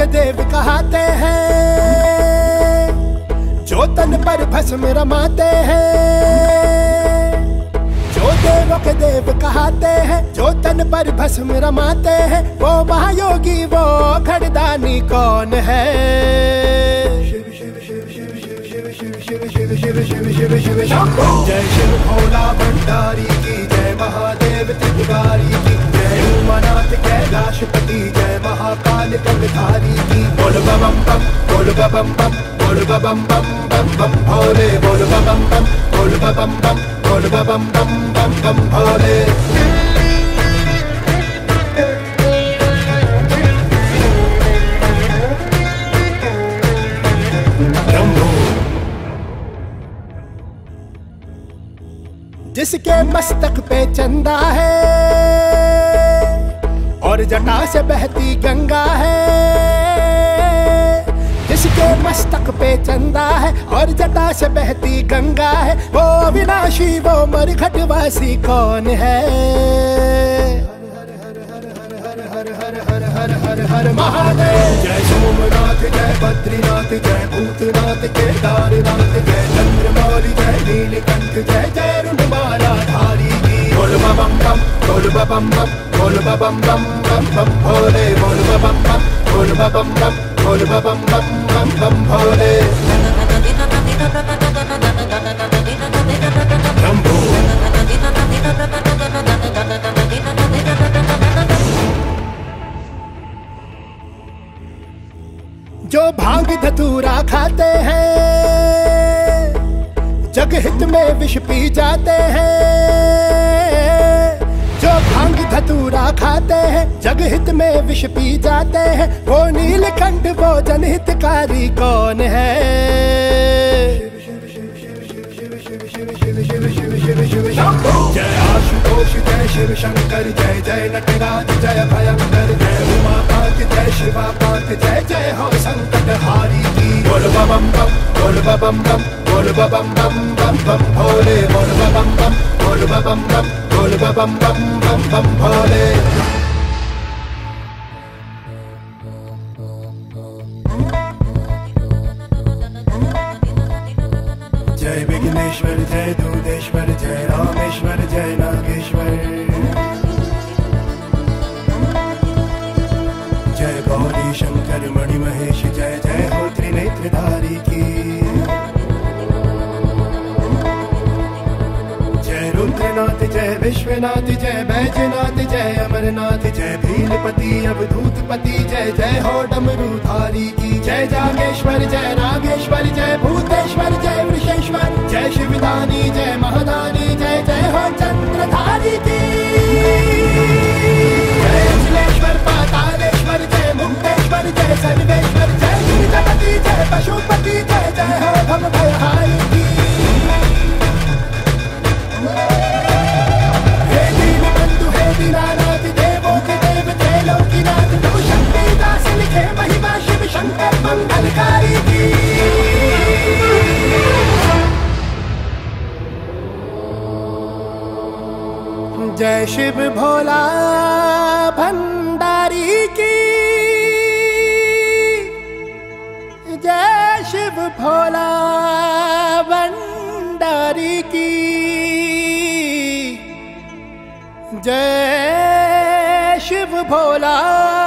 के देव कहाते हैं, जो तन पर भस्म रमाते हैं। जो देवों के देव कहाते हैं, जो तन पर भस्म रमाते हैं, वो महायोगी वो घड़दानी कौन है? शिव शिव शिव शिव शिव शिव शिव शिव शिव शिव शिव शिव शिव शंभो। जय शिव भोला भंडारी की जय, महादेव त्रिपुरारी की जय, उमानाथ कैलाशपति जय, महाकाल गंगधारी की। बोल बम बम बोल बम बम बोल बम बम बम बम भोले, बोल बम बम बोल बम बम बोल बम बम बम बम भोले। जिसके मस्तक पे चंदा है और जटा से बहती गंगा है, जिसके मस्तक पे चंदा है और जटा से बहती गंगा है, वो अविनाशी वो मरघटवासी कौन है? हर हर हर हर हर हर महादेव। जय सोमनाथ जय बद्रीनाथ जय भूतनाथ केदारनाथ जय चंद्रमौली जय नीलकंठ जय जय रुंडमाला धारी की। बोल बम बम बोल बम बम बोल बम बम बम बम भोले, बोल बम बम बोल बम बम बोल बम बम बम बम भोले। जो भांग धतूरा खाते हैं, जग हित में विष पी जाते हैं। जो भांग धतूरा खाते हैं, जग हित में विष पी जाते हैं, वो नीलकंठ वो जनहितकारी कौन है? जय आशुतोष जय शिव शंकर जय जय नटराज जय भयंकर जय उमाकांत जय शिवाकांत जय जय हो संकट हारी की। बोल बम बम बोल बम बम बोल बम बम बम बम भोले, बोल बम बम बोल बम बम बोल बम बम बम बम भोले। जय विघ्नेश्वर जय दूधेश्वर जय रामेश्वर जय नागेश्वर, जय गौरी शंकर मणि महेश जय जय हो त्रिनेत्रधारी की। जय रुद्रनाथ जय विश्वनाथ जय बैजनाथ जय अमरनाथ जय भीलपति अवधूतपति जय जय हो डमरूधारी की। जय जागेश्वर जय नागेश्वर जय भूतेश्वर जय वृषेश्वर जय शिवदानी जय महादानी जय जय हो चंद्रधारी की। जय अचलेश्वर पातालेश्वर जय मुक्तेश्वर जय सर्वेश्वर जय गिरिजापति जय पशुपति जय जय हो भव भयहारी की। हे दीनबंधु हे दीनानाथ देवों के देव त्रैलोकीनाथ, प्रभु शक्ति दास लिखे महिमा शिव शंकर मंगलकारी की। जय शिव भोला भंडारी की, जय शिव भोला भंडारी की, जय शिव भोला